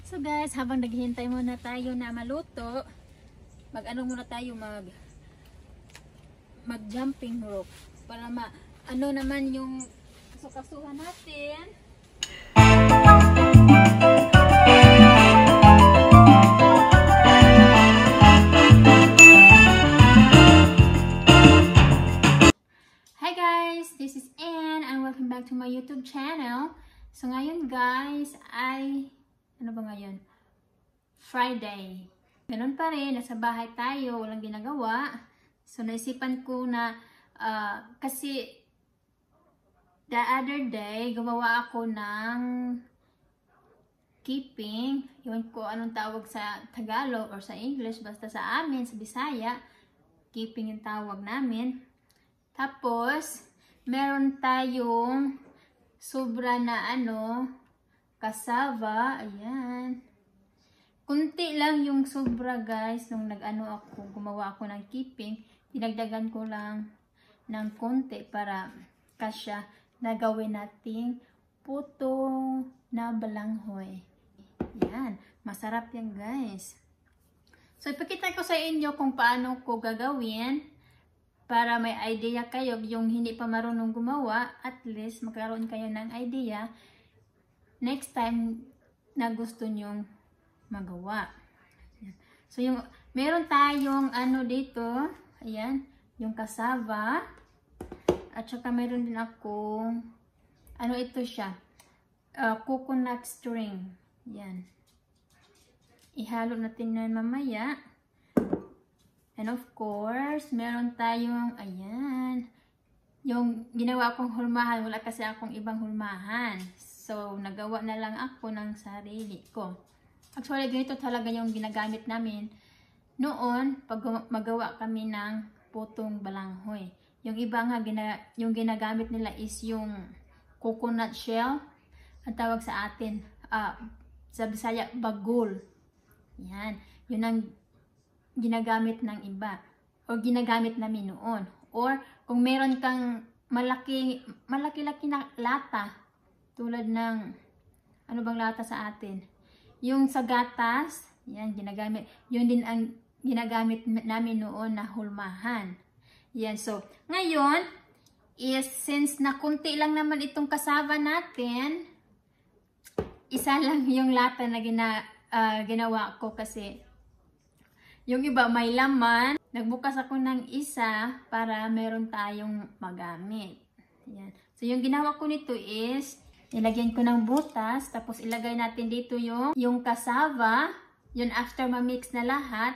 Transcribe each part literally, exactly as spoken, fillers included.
So guys, habang naghihintay muna tayo na maluto, mag-ano muna tayo, mag mag jumping rope para ma ano naman yung kasukasuhan natin. Hi guys, this is Anne and welcome back to my YouTube channel. So ngayon guys ay ano ba ngayon? Friday. Ganun pa rin, nasa bahay tayo, walang ginagawa. So naisipan ko na uh, kasi the other day gumawa ako ng keeping. Iwan ko anong tawag sa Tagalog or sa English, basta sa amin, sa Bisaya, keeping yung tawag namin. Tapos meron tayong sobra na ano, cassava, ayan. Kunti lang yung sobra guys, nung nag-ano ako, gumawa ako ng keeping, dinagdagan ko lang ng konti para kasya na gawin nating puto na balanghoy. Ayan, masarap yan guys. So ipakita ko sa inyo kung paano ko gagawin para may idea kayo, yung hindi pa marunong gumawa, at least magkaroon kayo ng idea next time na gusto nyong magawa. Ayan. So yung meron tayong ano dito, ayan, yung cassava, at saka meron din ako ano ito siya, uh, coconut string. Ayan. Ihalo natin na mamaya. And of course, meron tayong ayan, yung ginawa kong hulmahan, wala kasi akong ibang hulmahan. So, nagawa na lang ako ng sarili ko. Actually, ganito talaga yung ginagamit namin noon pag magawa kami ng putong balanghoy. Yung iba nga, gina, yung ginagamit nila is yung coconut shell. Ang tawag sa atin, uh, sa Bisaya, bagol. Yan. Yun ang ginagamit ng iba. O ginagamit namin noon. Or, kung meron kang malaki, malaki-laki na lata, tulad ng, ano bang lata sa atin? Yung sa gatas, yan, ginagamit. Yun din ang ginagamit namin noon na hulmahan. Yan, so, ngayon, is, since na kunti lang naman itong cassava natin, isa lang yung lata na gina, uh, ginawa ko kasi, yung iba may laman. Nagbukas ako ng isa para meron tayong magamit. Yan. So, yung ginawa ko nito is, nilagyan ko ng butas, tapos ilagay natin dito yung, yung cassava, yun after ma-mix na lahat.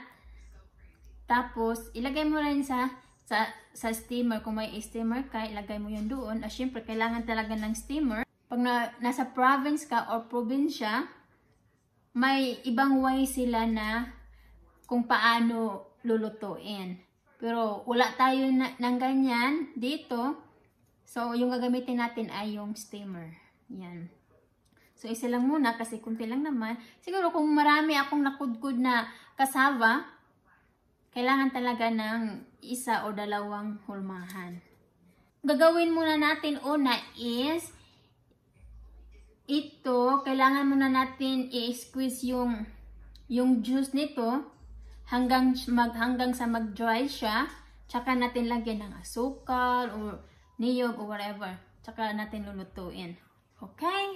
Tapos, ilagay mo rin sa, sa, sa steamer, kung may steamer ka, ilagay mo yun doon. At syempre, kailangan talaga ng steamer. Pag na, nasa province ka or probinsya, may ibang way sila na kung paano lulutuin. Pero, wala tayo na, ng ganyan dito. So, yung gagamitin natin ay yung steamer. Yan. So, isa lang muna kasi kunti lang naman. Siguro kung marami akong nakudkud na cassava, kailangan talaga ng isa o dalawang hulmahan. Gagawin muna natin una is, ito, kailangan muna natin i-squeeze yung, yung juice nito hanggang, mag, hanggang sa mag-dry siya. Tsaka natin lagyan ng asukal or niyog or whatever. Tsaka natin lulutuin. Okay?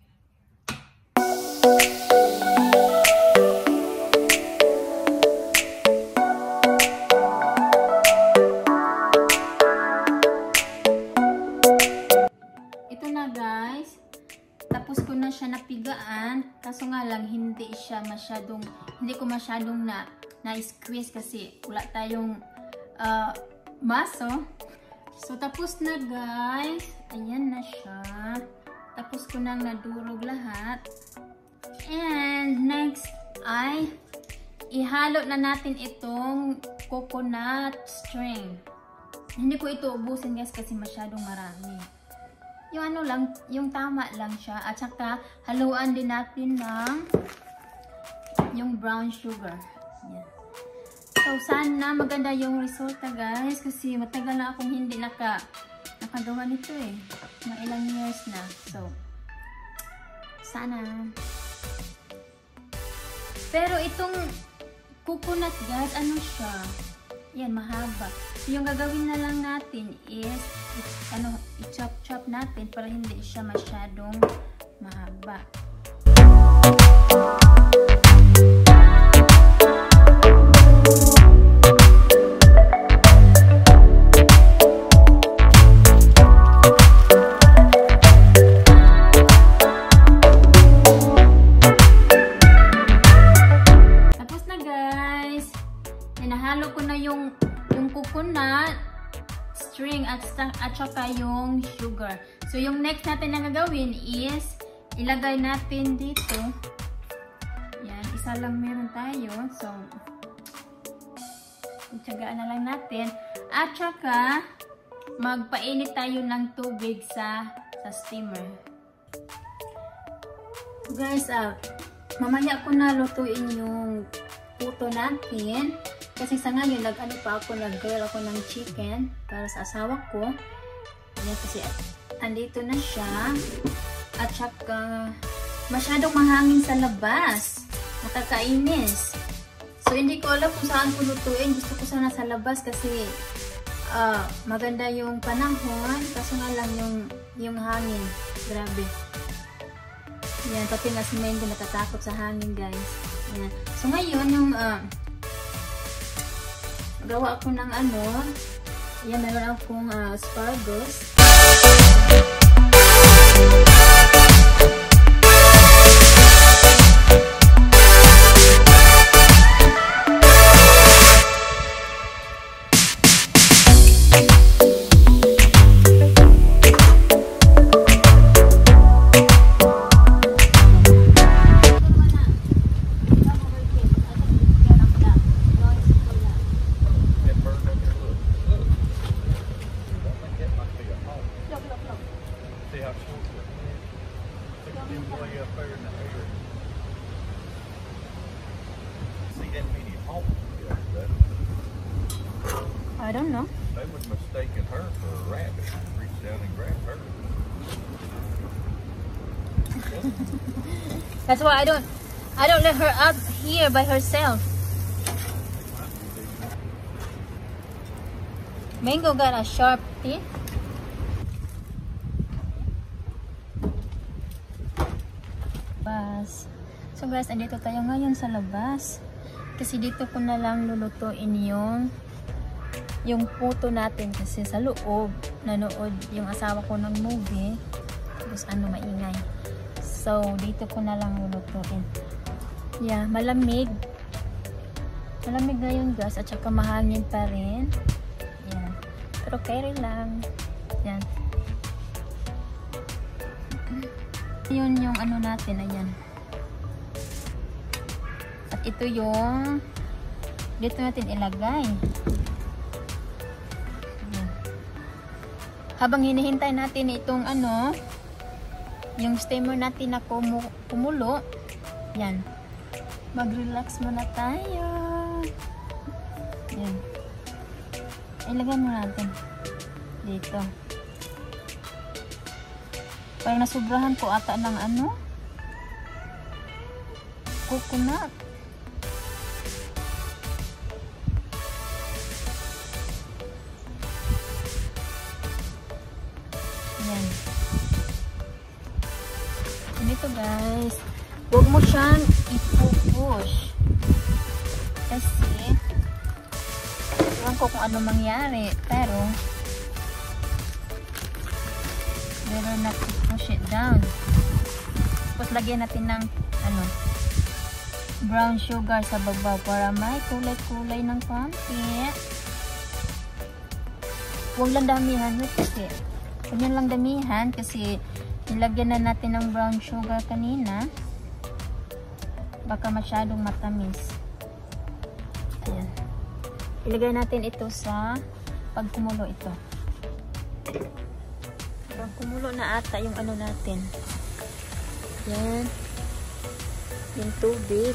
Ito na guys. Tapos ko na siya napigaan. Kaso nga lang hindi siya masyadong, hindi ko masyadong na, na-squeeze kasi wala tayong uh, maso. So tapos na guys. Ayan na siya. Tapos ko nang nadurog lahat. And next ay ihalo na natin itong coconut string. Hindi ko ito ubusin guys kasi masyadong marami. Yung ano lang, yung tama lang siya. At saka haluan din natin ng yung brown sugar. Yan. So sana maganda yung resulta guys kasi matagal na akong hindi naka nakagawa nito eh. Mga ilang years na. So sana Pero itong coconut guys, ano siya? Yan, mahaba. So, yung gagawin na lang natin is, ano, i-chop-chop natin para hindi siya masyadong mahaba. Nahalo ko na yung yung coconut string at at saka yung sugar. So yung next natin na gagawin is ilagay natin dito. Yan, isa lang meron tayo. So itsagaan na lang natin. At saka magpainit tayo ng tubig sa sa steamer. Guys, ah, mamaya ko na lutuin yung puto natin. Kasi sa ngayon, nag-ano pa ako, nag-grill ako ng chicken para sa asawa ko. Ayan, kasi andito na siya. At saka, masyadong mahangin sa labas. Nakakainis. So, hindi ko alam kung saan ko lutuin. Gusto ko sana sa labas kasi uh, maganda yung panahon. Kaso nga lang yung, yung hangin. Grabe. Ayan, pati nga si Mengo natatakot sa hangin, guys. Ayan. So, ngayon, yung... Uh, gawa ako ng ano, yan, meron akong uh, asparagus. I don't know. They would mistaken her for a rabbit. Reach down and grab her. That's why I don't I don't let her up here by herself. Mango got a sharp teeth. So guys, andito tayo ngayon sa labas. Kasi dito ko na lang lulutuin yung yung puto natin kasi sa loob nanood yung asawa ko ng movie. Tapos ano, maingay. So dito ko na lang lulutuin. Yeah, malamig. Malamig ngayon guys at saka mahangin pa rin. Yan. Pero carry lang. Yan. Yun yung ano natin, ayan. At ito yung dito natin ilagay. Ayan. Habang hinihintay natin itong ano, yung steamer natin na kumu kumulo, yan. Mag-relax muna tayo. Yan. Ilagay muna natin dito. Parang nasubrahan ko ata ng ano, coconut. Yan. Ganito guys. Huwag mo siyang ipupush. Kasi ewan ko kung ano mangyari. Pero meron na push it down. Tapos lagyan natin ng ano, brown sugar sa babaw para may kulay-kulay ng konti. Huwag lang damihan kasi huwag yan lang damihan kasi nilagyan na natin ng brown sugar kanina. Baka masyadong matamis. Ayan. Ilagay natin ito sa pagkumulo ito. Pag kumulo na ata yung ano natin. Yan. Yung tubig.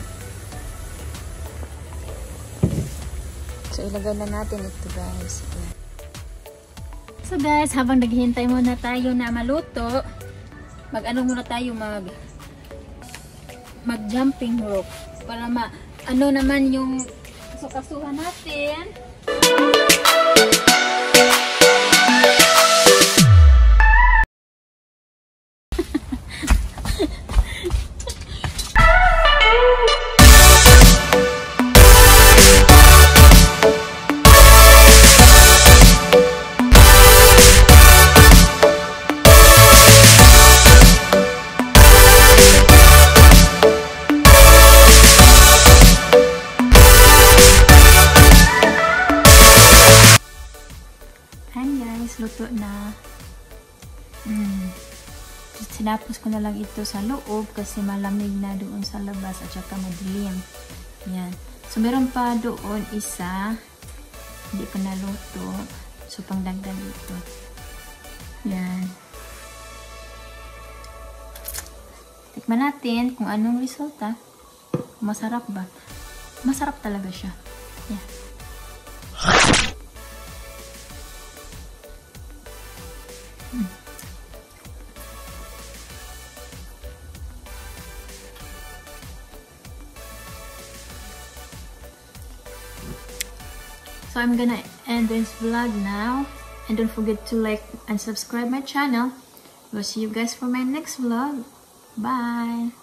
So, ilagay na natin ito guys. Yan. So guys, habang naghihintay muna tayo na maluto, mag-ano muna tayo, mag mag-jumping rope para ma ano naman yung kasukasuhan natin. Luto na. Mm. Sinapos ko na lang ito sa loob kasi malamig na doon sa labas at saka madilim. Yan. So, meron pa doon isa. Hindi pa naluto. So, pangdagdag ito. Yan. Tikman natin kung anong resulta. Masarap ba? Masarap talaga siya. Yan. Hmm. So I'm gonna end this vlog now, and don't forget to like and subscribe my channel. We'll see you guys for my next vlog. Bye.